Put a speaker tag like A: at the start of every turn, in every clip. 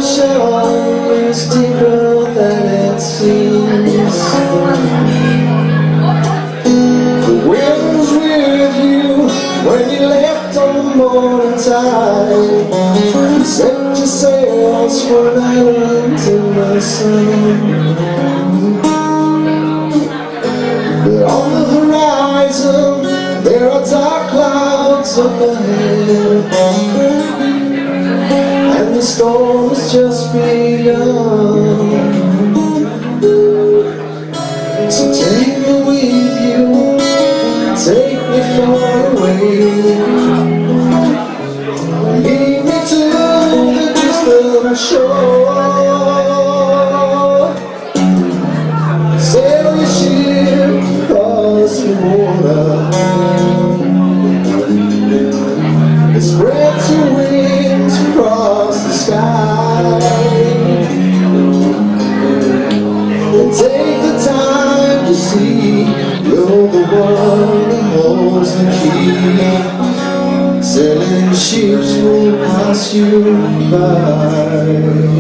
A: ocean is deeper than it seems. The wind's with you when you left on the morning tide. You set your sails for an island in the sun. But on the horizon there are dark clouds up ahead, and the storm has just begun. So take me with you, take me far away, lead me to the distant shore. Sail your ship across the water, spread your wings across the sky, and take the time to see you're the one that holds the key. Sailing ships will pass you by.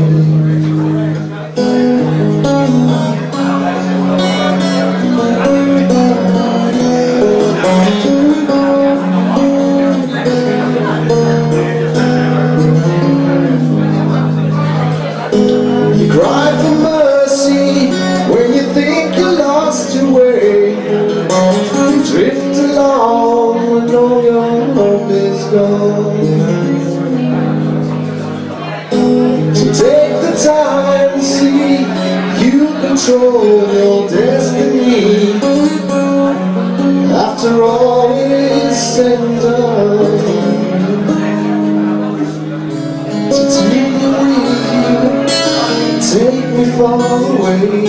A: Cry for mercy when you think you lost your way. You drift along when all your hope is gone. So take the time to see you control your destiny. After all is said and done, so take me with you, take me far away,